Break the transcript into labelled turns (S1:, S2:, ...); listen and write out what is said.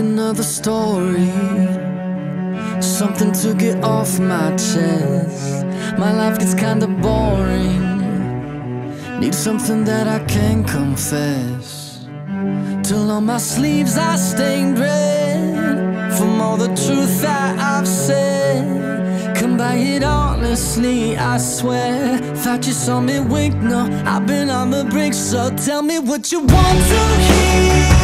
S1: another story, something to get off my chest. My life gets kinda boring, need something that I can confess. Till on my sleeves I stained red from all the truth that I've said. Come by it honestly, I swear. Thought you saw me wink, no, I've been on the brink. So tell me what you want to hear.